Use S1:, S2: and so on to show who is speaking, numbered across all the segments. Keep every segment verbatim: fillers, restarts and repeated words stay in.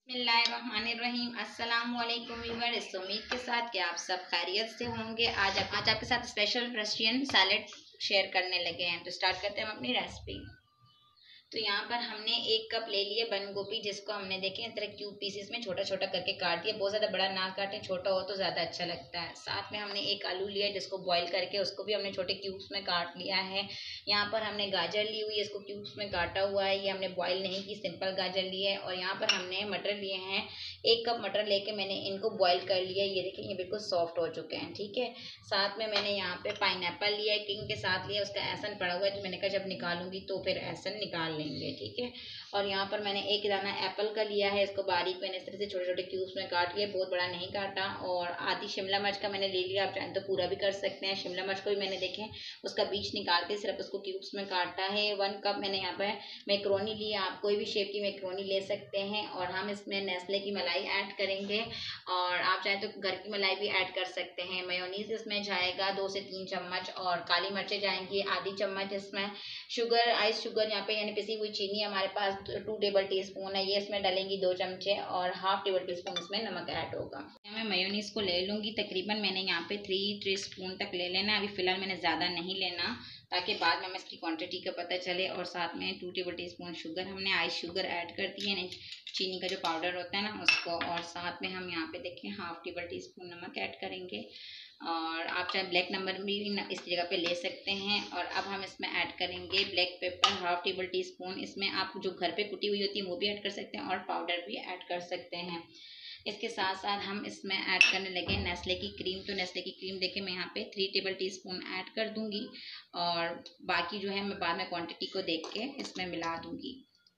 S1: बिस्मिल्लाहिर्रहमानिर्रहीम। अस्सलाम वालेकुम व्यूअर्स, उम्मीद के साथ कि आप सब खैरियत से होंगे। आज आज आपके साथ स्पेशल रशियन सैलेड शेयर करने लगे हैं। तो स्टार्ट करते हैं हम अपनी रेसिपी। तो यहाँ पर हमने एक कप ले लिया बंद गोभी, जिसको हमने देखे इस तरह क्यूब पीसेस में छोटा छोटा करके काट दिया। बहुत ज़्यादा बड़ा ना काटें, छोटा हो तो ज़्यादा अच्छा लगता है। साथ में हमने एक आलू लिया जिसको बॉईल करके उसको भी हमने छोटे क्यूब्स में काट लिया है। यहाँ पर हमने गाजर ली हुई है, इसको क्यूब्स में काटा हुआ है। ये हमने बॉईल नहीं की, सिंपल गाजर ली है। और यहाँ पर हमने मटर लिए हैं, एक कप मटर लेके मैंने इनको बॉईल कर लिया। ये देखिए, ये बिल्कुल सॉफ्ट हो चुके हैं। ठीक है, साथ में मैंने यहाँ पे पाइनएप्पल लिया है, किंग के साथ लिया। उसका एसन पड़ा हुआ है, तो मैंने कहा जब निकालूंगी तो फिर एसन निकाल लेंगे। ठीक है, और यहाँ पर मैंने एक दाना एप्पल का लिया है, इसको बारीक मैंने इस तरह से छोटे छोटे क्यूब्स में काट लिया, बहुत बड़ा नहीं काटा। और आधी शिमला मिर्च का मैंने ले लिया, आप चाहें तो पूरा भी कर सकते हैं। शिमला मिर्च को भी मैंने देखें उसका बीज निकाल के सिर्फ उसको क्यूब्स में काटा है। वन कप मैंने यहाँ पर मैक्रोनी लिया, आप कोई भी शेप की मैक्रोनी ले सकते हैं। और हम इसमें नेस्ले की मलाई ऐड करेंगे, और आप चाहें तो घर की मलाई भी ऐड कर सकते हैं। मेयोनीज इसमें जाएगा दो से तीन चम्मच, और काली मिर्चें जाएंगी आधी चम्मच। इसमें शुगर, आइस शुगर यहाँ पे यानी पिसी हुई चीनी हमारे पास टू टेबल टी स्पून है, ये इसमें डालेंगी दो चमचे, और हाफ टेबल टी स्पून इसमें नमक ऐड होगा। मैं मेयोनीज को ले लूँगी, तकरीबन मैंने यहाँ पे थ्री टी स्पून तक ले लेना। अभी फिलहाल मैंने ज़्यादा नहीं लेना, ताकि बाद में हमें इसकी क्वांटिटी का पता चले। और साथ में two table teaspoon sugar, हमने आइस शुगर ऐड कर दी है, चीनी का जो पाउडर होता है ना उसको। और साथ में हम यहाँ पे देखें हाफ टेबल टी स्पून नमक ऐड करेंगे, और आप चाहे ब्लैक नंबर भी इस जगह पे ले सकते हैं। और अब हम इसमें ऐड करेंगे black pepper half table teaspoon. इसमें आप जो घर पे कुटी हुई होती है वो भी ऐड कर सकते हैं, और पाउडर भी ऐड कर सकते हैं। इसके साथ साथ हम इसमें ऐड करने लगे नेस्ले की क्रीम। तो नेस्ले की क्रीम देखें मैं यहाँ पे three table teaspoon add कर दूंगी, और बाकी जो है मैं बाद में क्वांटिटी को देख के इसमें मिला दूंगी।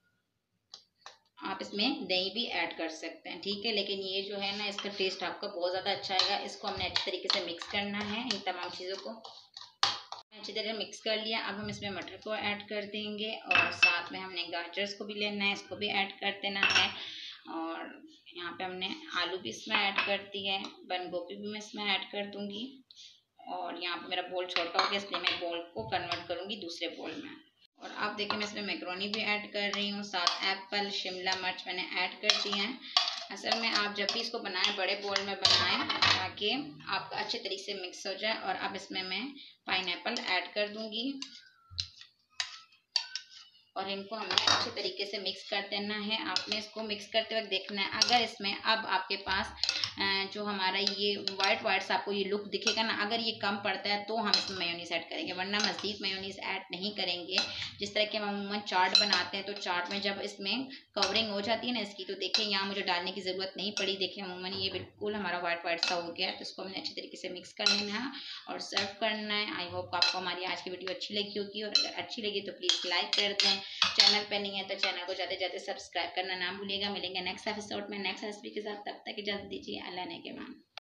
S1: आप इसमें दही भी ऐड कर सकते हैं, ठीक है। लेकिन ये जो है ना, इसका टेस्ट आपका बहुत ज़्यादा अच्छा आएगा। इसको हमने अच्छी तरीके से मिक्स करना है, इन तमाम चीज़ों को अच्छी तरह मिक्स कर लिया। अब हम इसमें मटर को ऐड कर देंगे, और साथ में हमने गाजर्स को भी लेना है, इसको भी ऐड कर देना है। और यहाँ पे हमने आलू भी इसमें ऐड कर दी है, बंद गोभी भी मैं इसमें ऐड कर दूंगी। और यहाँ पे मेरा बोल छोटा हो गया, इसलिए मैं बोल को कन्वर्ट करूँगी दूसरे बोल में। और आप देखिए मैं इसमें मैक्रोनी भी ऐड कर रही हूँ, साथ एप्पल, शिमला मिर्च मैंने ऐड कर दी हैं। असल में आप जब भी इसको बनाएं बड़े बोल में बनाएं, ताकि आपका अच्छे तरीके से मिक्स हो जाए। और अब इसमें मैं पाइनएप्पल ऐड कर दूंगी, और इनको हमें अच्छे तरीके से मिक्स कर देना है। आपने इसको मिक्स करते वक्त देखना है, अगर इसमें अब आपके पास जो हमारा ये वाइट वाइट सा आपको ये लुक दिखेगा ना, अगर ये कम पड़ता है तो हम इसमें मेयोनीज ऐड करेंगे, वरना मज़ीद मेयोनीज ऐड नहीं करेंगे। जिस तरह के हम अमूमन चाट बनाते हैं, तो चाट में जब इसमें कवरिंग हो जाती है ना इसकी, तो देखिए यहाँ मुझे डालने की ज़रूरत नहीं पड़ी। देखिए अमूमन ये बिल्कुल हमारा वाइट वाइट सा हो गया। तो इसको हमने अच्छे तरीके से मिक्स कर लेना है और सर्व करना है। आई होप आपको हमारी आज की वीडियो अच्छी लगी होगी, और अगर अच्छी लगी तो प्लीज़ लाइक कर दें। चैनल पे नहीं है तो चैनल को जाते जाते सब्सक्राइब करना ना भूलिएगा। मिलेंगे नेक्स्ट एपिसोड में नेक्स्ट रेसिपी के साथ, तब तक इजाजत दीजिए। अल्लाह ने के मान।